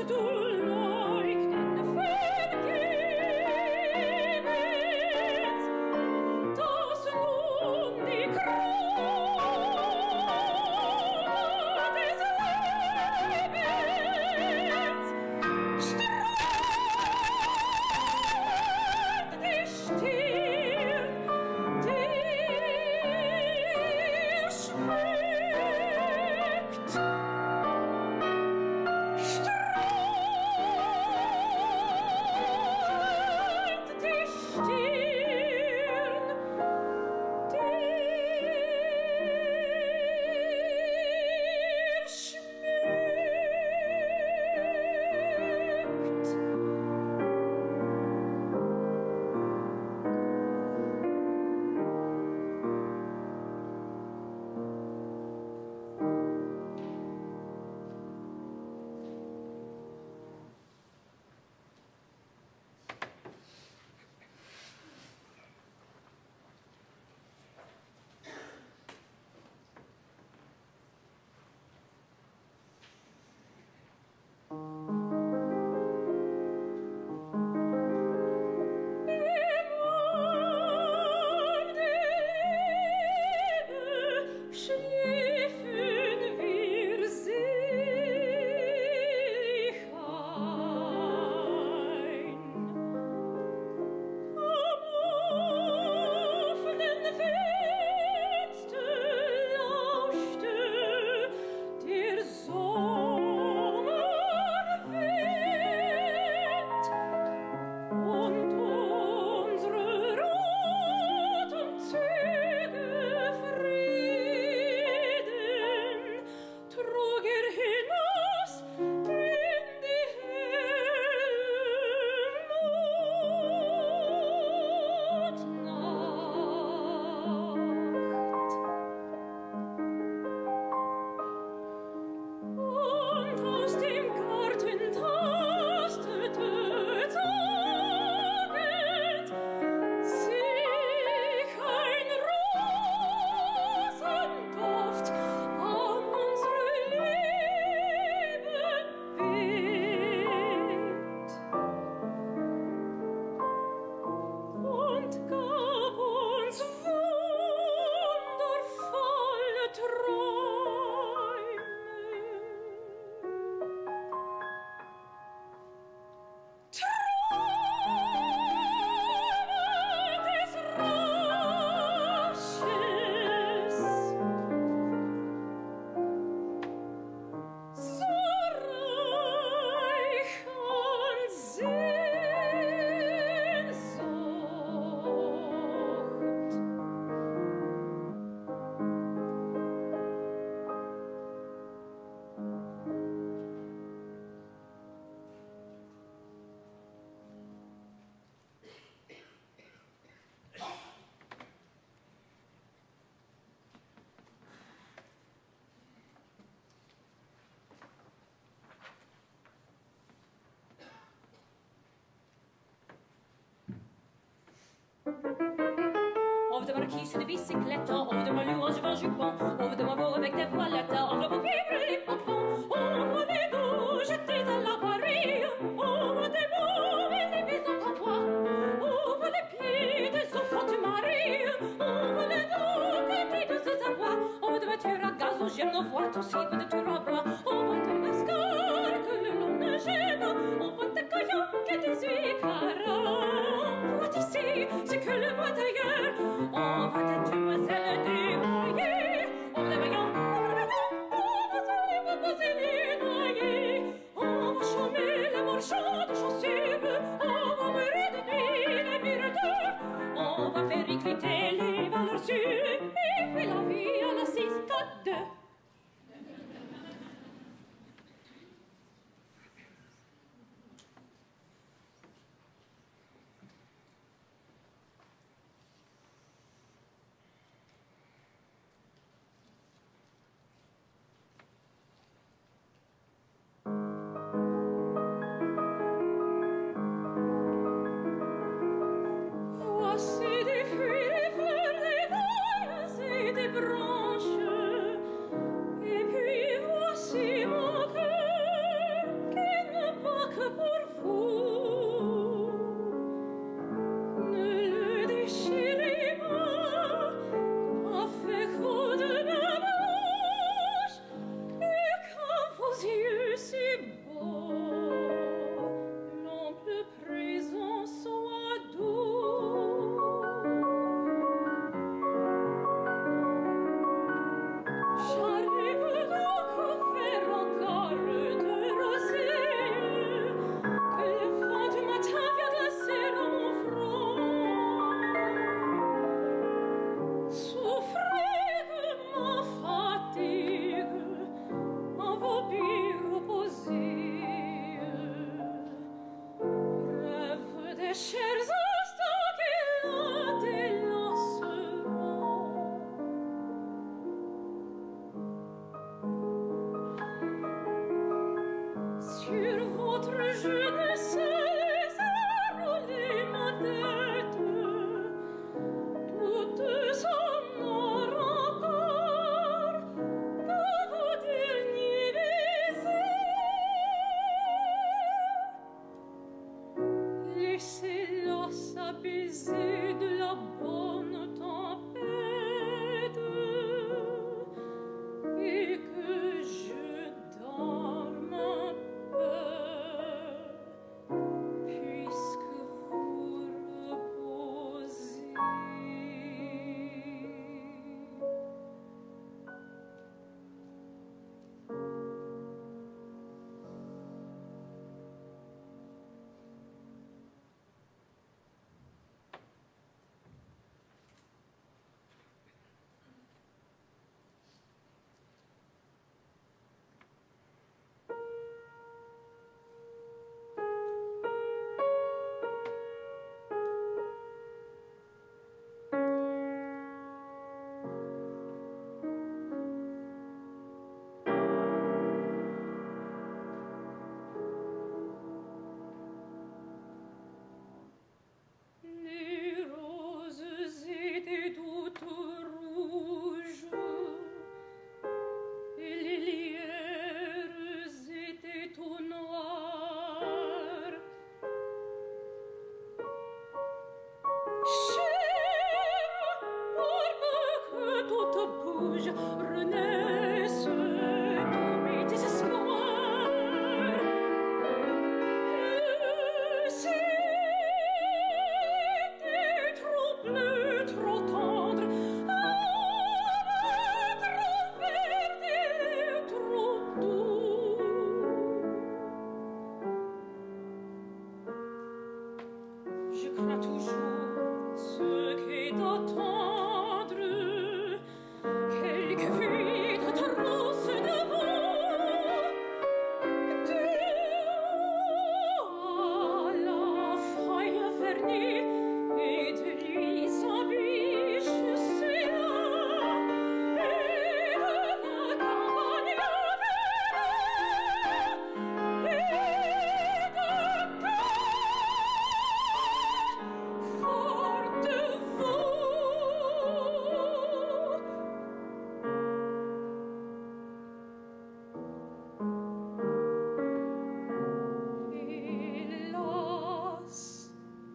Over de marquise de bicyclette, over de malou je vais jupon, over de mavo avec des voilettes, over de papier les pompons, over les dos jetés dans la Paris, over des mots et les maisons en bois, over les pieds des enfants du mari, over les dos des douces abois, over de voitures à gaz aux gemmes, on voit aussi de tour à bois, over de mascar que le long ne gêne, over de kayak et des huicards, on voit ici ce que le voit ailleurs. On va des demoiselles dévoyées, on les voyant, on va poser les noyés, on va chômer les marchands de chaussures, on va mourir de nuit les miradors, on va faire écriter les valeurs sûres, et fait la vie à la 6-4-2. Voici des fruits, des fleurs. Sur votre jeunesse les a roulé ma tête, toute son or encore que vos derniers baisers. Laissez-la s'apaiser de la bonne tempête et que je dorme un peu, puisque vous reposez. Les roses étaient toutes rouges et les lierres étaient tout noires. Chère, pour que tout bouge, renaisse tous mes désespoirs. C'était trop bleu, trop tendre, trop vert et trop doux. Je crains toujours ce qu'est d'attendre quelque fuite atroce de vous. De la feuille vernie et de lui sans biche, c'est là, et de la campagne verte, et de fort de vous. Hélas,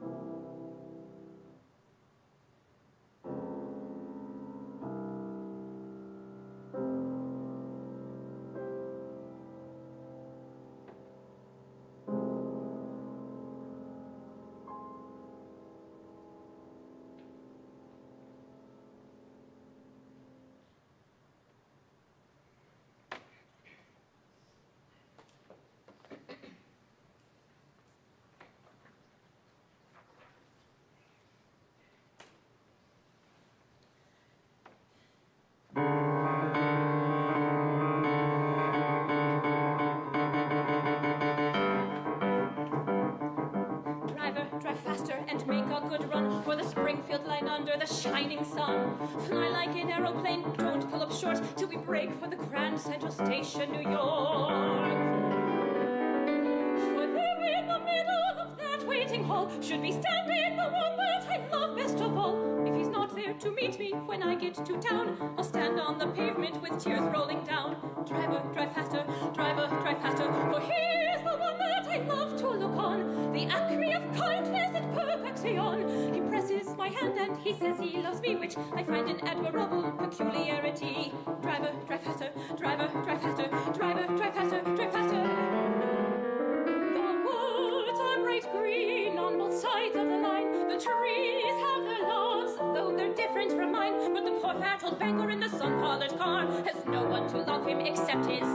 drive faster and make a good run for the Springfield line under the shining sun. Fly like an aeroplane, don't pull up short till we break for the Grand Central Station, New York. For there in the middle of that waiting hall should be standing the one that I love best of all. If he's not there to meet me when I get to town, I'll stand on the pavement with tears rolling down. Driver, drive faster, for here's the one that I love to look on, the acme of kindness and perfection. He presses my hand and he says he loves me, which I find an admirable peculiarity. Driver, drive faster, drive faster. The woods are bright green on both sides of the line. The trees have their loves, though they're different from mine. But the poor fat old banker in the sun-polished car has no one to love him except his